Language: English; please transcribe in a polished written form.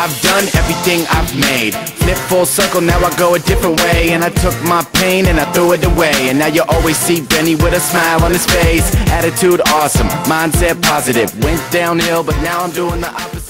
I've done, everything I've made. Flip full circle, now I go a different way. And I took my pain and I threw it away. And now you always see Benny with a smile on his face. Attitude awesome, mindset positive. Went downhill, but now I'm doing the opposite.